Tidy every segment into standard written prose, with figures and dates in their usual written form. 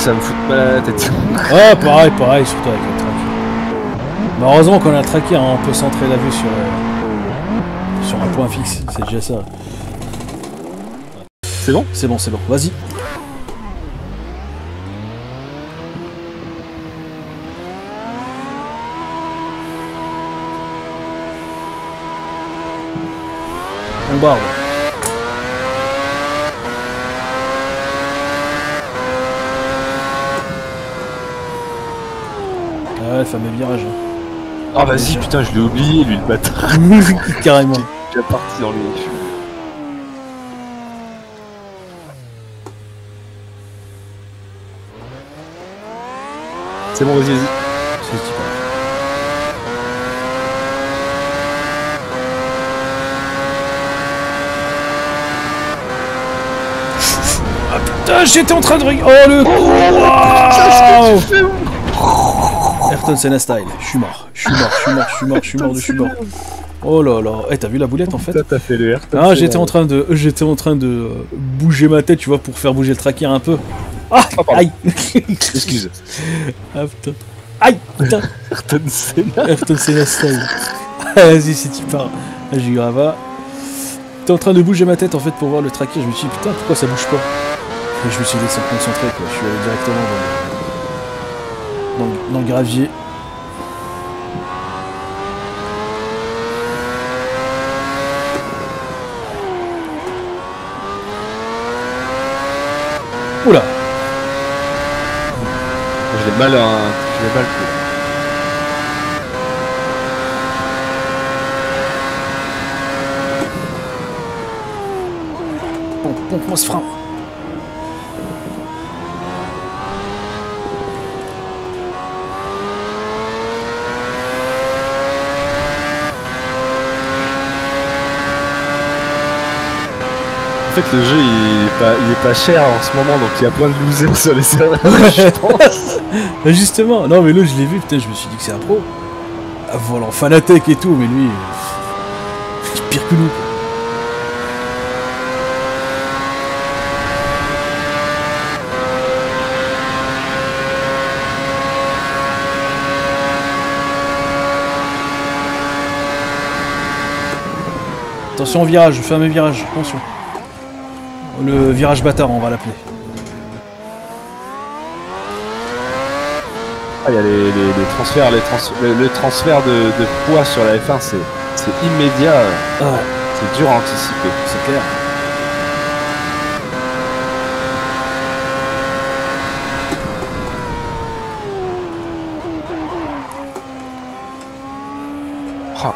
ça me fout mal à la tête. Ouais, pareil, surtout avec le track. Mais heureusement qu'on a un tracker, hein, on peut centrer la vue sur un point fixe, c'est déjà ça. C'est bon? C'est bon, vas-y. On barre. Ouais, le fameux virage. Ah vas-y, putain, je l'ai oublié, lui, le bâtard. Carrément. Il est déjà parti dans les... C'est bon, vas-y. C'est petit pas. Ah putain, j'étais en train de... Oh le coup. Wow. Ayrton Senna style. Je suis mort. Oh là là. Eh, t'as vu la boulette en fait? Ça t'as fait le Ayrton. Ah, j'étais en train de bouger ma tête, tu vois, pour faire bouger le tracker un peu. Ah, aïe. Excuse. Ah putain. Aïe, putain. Ayrton Senna style. Vas-y, si tu pars. Là, j'ai eu Grava. J'étais en train de bouger ma tête en fait pour voir le tracker. Je me suis dit putain, pourquoi ça bouge pas? Et je me suis laissé me concentrer quoi. Je suis allé directement dans le gravier. Oula. Je l'ai mal pris. Pompe-moi ce frein. En fait, le jeu il est pas cher en ce moment, donc il y a plein de losers sur les serveurs, je pense. Justement, non mais là je l'ai vu, putain, je me suis dit que c'est un pro. Ah, volant Fanatec et tout, mais lui, il est pire que nous. Attention au virage, fameux virage, attention. Le virage bâtard, on va l'appeler. Ah, il y a les transferts, le transfert de poids sur la F1, c'est immédiat. Ah ouais. C'est dur à anticiper. C'est clair. Ah.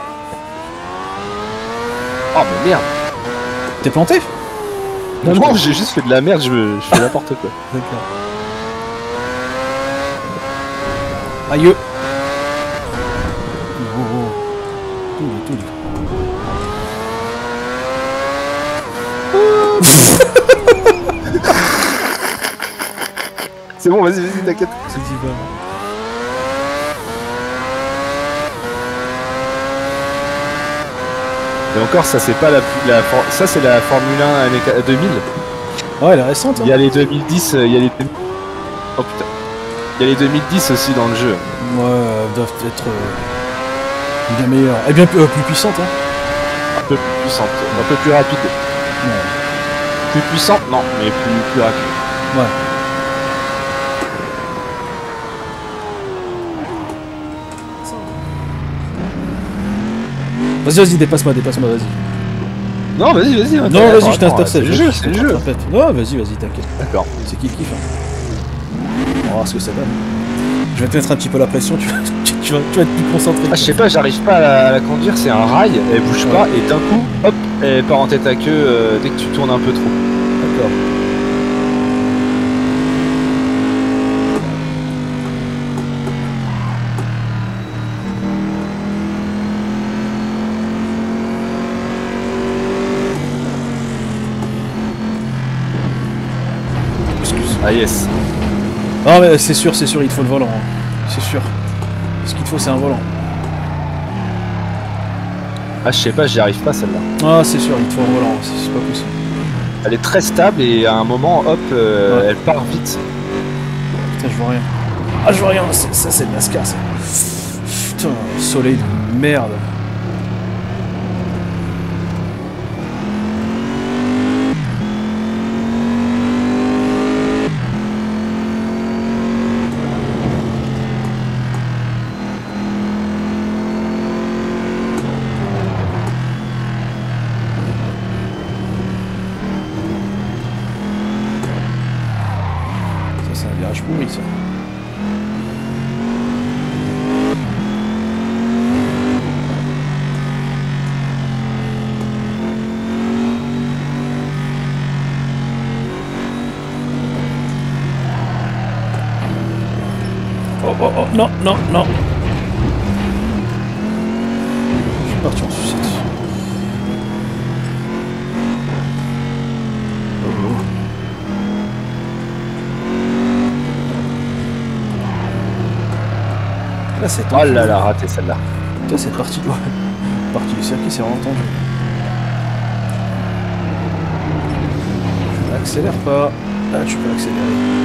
Oh mais merde. T'es planté? Non, j'ai juste fait de la merde, je fais n'importe quoi. D'accord. Aïe. C'est bon, vas-y, t'inquiète. C'est dit pas. Et encore, ça c'est pas ça c'est la Formule 1 année 2000. Ouais, elle est récente. Hein. Il y a les 2010, il y a les... Oh putain. Il y a les 2010 aussi dans le jeu. Ouais, elles doivent être bien meilleures. Et bien plus puissantes. Hein. Un peu plus puissante, un peu plus rapide. Ouais. Plus puissante, non, mais plus rapide. Ouais. Vas-y, dépasse-moi, vas-y. Non, vas-y. Non, vas-y, je t'intercepte. C'est le jeu. Non, vas-y, t'inquiète. D'accord. C'est qui le kiffe. Hein. On va voir ce que ça donne. Je vais te mettre un petit peu la pression, tu vas être plus concentré. Ah, je sais pas, j'arrive pas à la conduire, c'est un rail, elle bouge pas, et d'un coup, hop, elle part en tête à queue dès que tu tournes un peu trop. D'accord. Ah yes. Ah mais c'est sûr, il te faut le volant. Hein. C'est sûr. Ce qu'il te faut, c'est un volant. Ah, je sais pas, j'y arrive pas celle-là. Ah, c'est sûr, il te faut un volant, c'est pas possible. Elle est très stable et à un moment, hop, ouais. elle part vite. Putain, je vois rien. Ah, je vois rien, ça c'est de NASCAR ça. Putain, soleil de merde. Ça c'est un virage pourri ça. Oh, non, non, non. Je suis parti en sucette. Là, c'est Oh là là, raté celle-là. Putain, cette partie du circuit, c'est vraiment tendu. Accélère pas. Là, tu peux accélérer.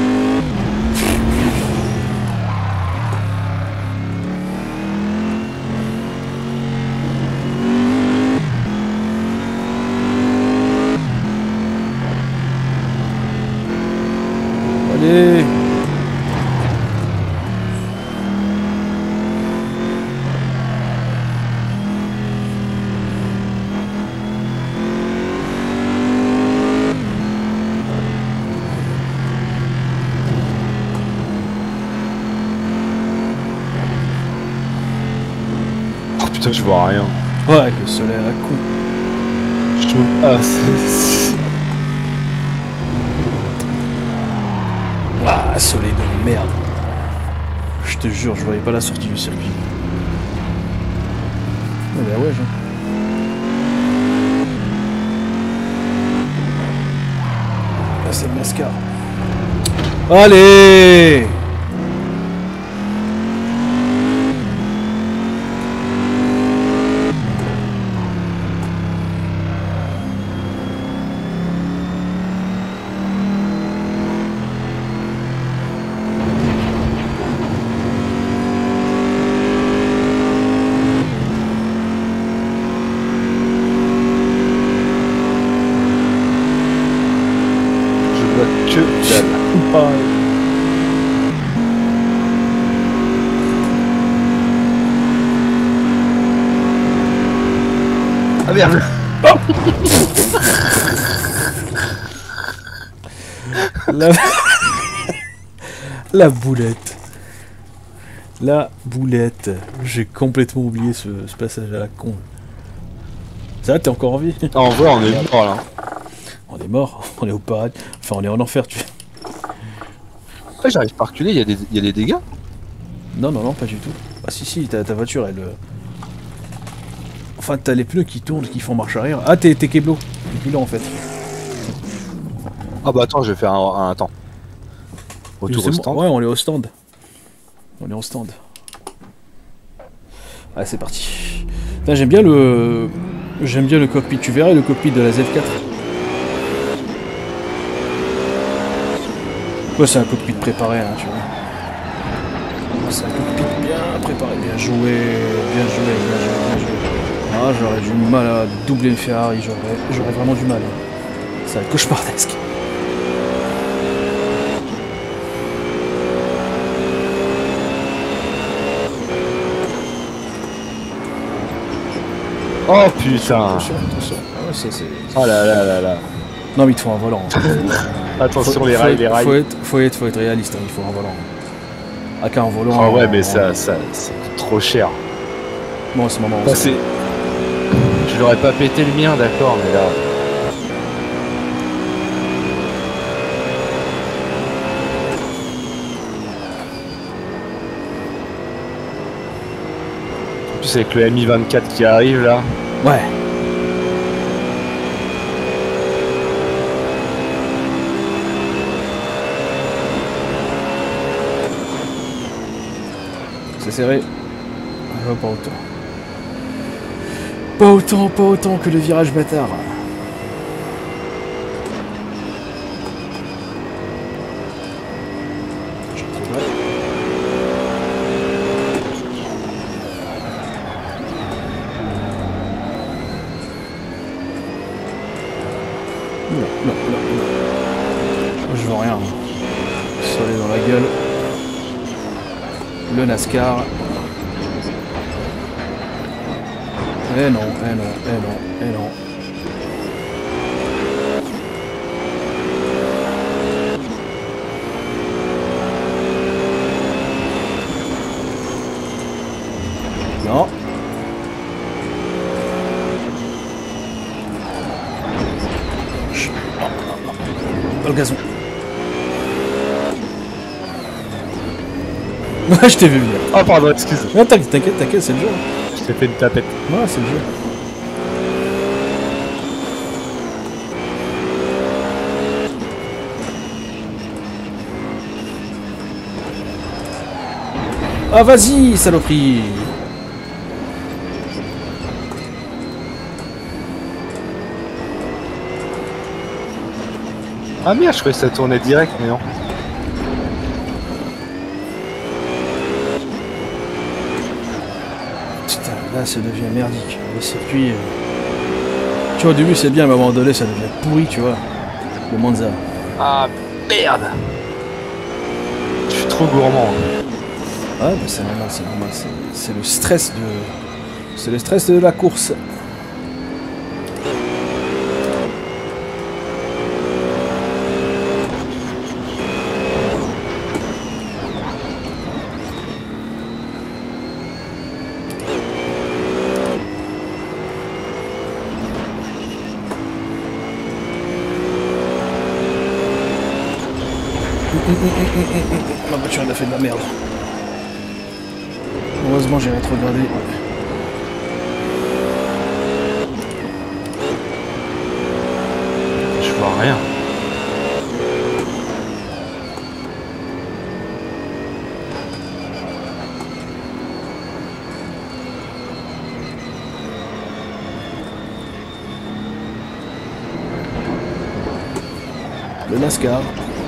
Allez. Oh putain, je vois rien. Ouais, avec le soleil à la con. Je trouve... Ah, c'est... Ah, soleil de merde. Je te jure, je voyais pas la sortie du circuit. Ouais, bah ouais, là, c'est le NASCAR. Allez! Pareil. Ah merde. La... La boulette. La boulette. J'ai complètement oublié ce passage à la con. Ça va, t'es encore en vie? En vrai, on est mort là. On est mort, on est au paradis. Enfin, on est en enfer, tu... Ouais, j'arrive pas à reculer, il y a des dégâts. Non, non, non, pas du tout. Ah si, ta voiture, elle... Enfin, t'as les pneus qui tournent, qui font marche arrière. Ah, t'es Keblo. T'es plus là, en fait. Ah bah attends, je vais faire un temps. Retour au stand. Ouais, on est au stand. On est au stand. Allez, c'est parti. J'aime bien le... J'aime bien le cockpit. Tu verrais le cockpit de la Z4. Ouais, c'est un cockpit préparé, hein, tu vois. C'est un cockpit bien préparé, bien joué, bien joué, bien joué, bien joué. Ah, j'aurais du mal à doubler une Ferrari, j'aurais vraiment du mal. Ça va être cauchemardesque. Oh putain. Attention, attention. Ah ouais, c'est... Oh là là là là. Non, mais il te faut un volant. Attention les rails, les rails. Faut être réaliste, hein, il faut un volant. Ah, qu'un volant... Ah ouais, mais ça coûte trop cher. Bon, à ce moment... Je l'aurais pas pété le mien, d'accord, mais là... En plus avec le Mi-24 qui arrive là... Ouais. C'est serré. Ah, pas autant. Pas autant que le virage bâtard. Non. Je vois rien. Soleil dans la gueule. Le NASCAR. Eh non. Non. Pas le gazon. Ouais, je t'ai vu venir. Oh pardon, excuse. Non, t'inquiète, c'est le jeu. Je t'ai fait une tapette. Ouais, c'est le jeu. Ah vas-y, saloperie. Ah merde, je croyais que ça tournait direct, mais non. Putain, là ça devient merdique. Le circuit... Tu vois, au début c'est bien, mais à un moment donné ça devient pourri, tu vois. Le Monza. Ah merde. Je suis trop gourmand. Ouais, bah c'est normal. C'est le stress de... C'est le stress de la course. Ma voiture elle a fait de la merde. Heureusement j'ai rétrogradé. Je vois rien. Le NASCAR.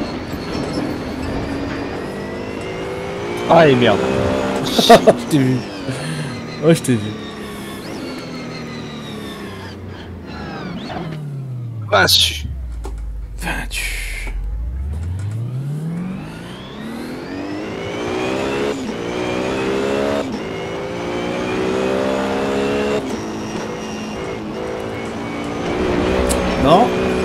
Ah et merde. Je t'ai vu. Ouais, je t'ai vu. Vaincu. Vaincu. Non.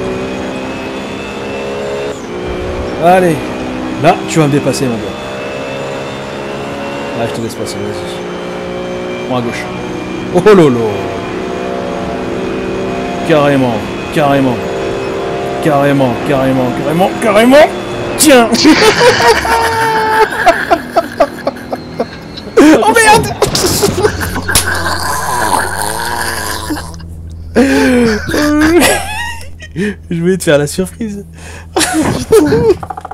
Allez. Là, tu vas me dépasser, mon gars. Ah, je te laisse passer, vas-y. Prends à gauche. Oh lolo. Carrément. Tiens. Oh merde. Je voulais te faire la surprise.